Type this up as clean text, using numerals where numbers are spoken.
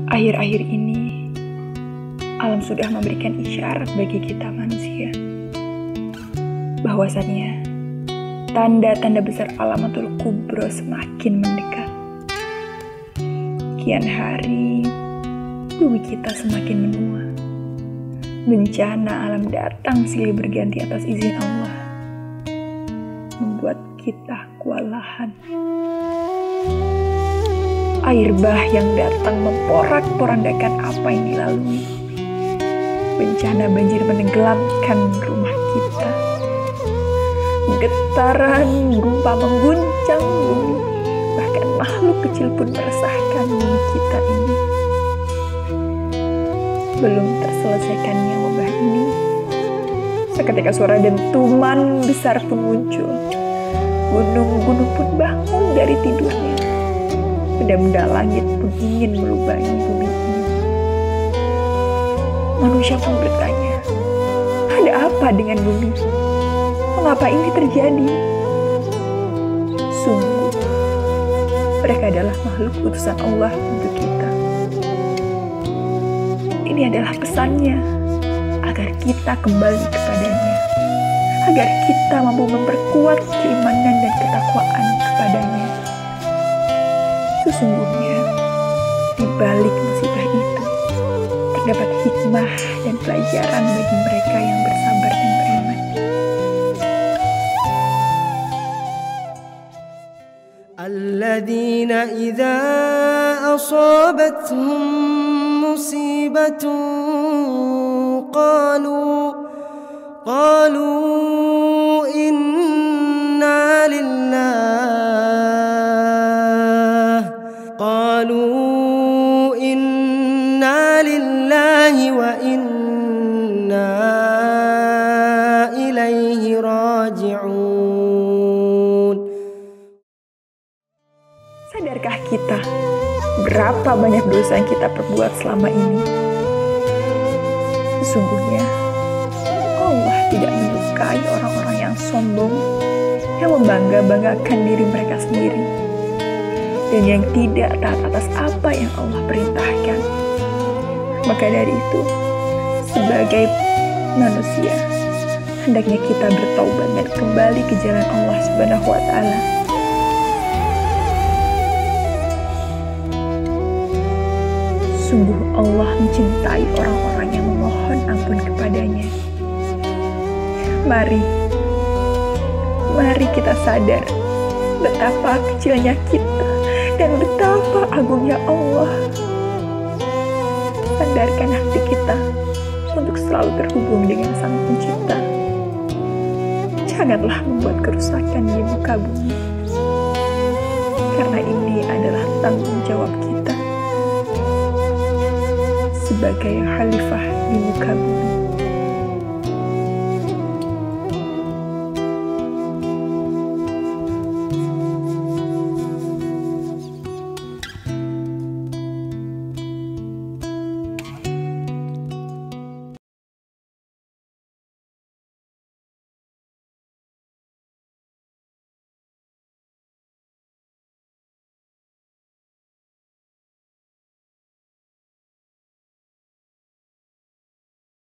Akhir-akhir ini, alam sudah memberikan isyarat bagi kita manusia, bahwasannya tanda-tanda besar alamatul kubro semakin mendekat. Kian hari, bumi kita semakin menua. Bencana alam datang silih berganti atas izin Allah, membuat kita kewalahan. Air bah yang datang memporak-porandakan apa yang dilalui. Bencana banjir menenggelamkan rumah kita. Getaran gempa mengguncang bumi. Bahkan makhluk kecil pun meresahkan bumi kita ini. Belum terselesaikannya wabah ini, seketika suara dentuman besar pun muncul. Gunung-gunung pun bangun dari tidurnya. Benda-benda langit pun ingin melubangi bumi ini. Manusia pun bertanya, ada apa dengan bumi? Mengapa ini terjadi? Sungguh, mereka adalah makhluk utusan Allah untuk kita. Ini adalah pesannya, agar kita kembali kepadanya, agar kita mampu memperkuat keimanan dan ketakwaan kepadanya. Sesungguhnya, di balik musibah itu, terdapat hikmah dan pelajaran bagi mereka yang bersabar dan beriman. الذين إذا أصابتهم مصيبة قالوا إنا لله وإنا إليه راجعون. Sadarkah kita berapa banyak dosa yang kita perbuat selama ini? Sesungguhnya Allah tidak menyukai orang-orang yang sombong, yang membangga-banggakan diri mereka sendiri, dan yang tidak taat atas apa yang Allah perintahkan. Maka dari itu, sebagai manusia, hendaknya kita bertaubat dan kembali ke jalan Allah Subhanahu wa Ta'ala. Sungguh Allah mencintai orang-orang yang memohon ampun kepadanya. Mari kita sadar betapa kecilnya kita dan betapa agungnya Allah. Sadarkan hati kita untuk selalu terhubung dengan Sang Pencipta. Janganlah membuat kerusakan di muka bumi, karena ini adalah tanggung jawab kita sebagai khalifah di muka bumi.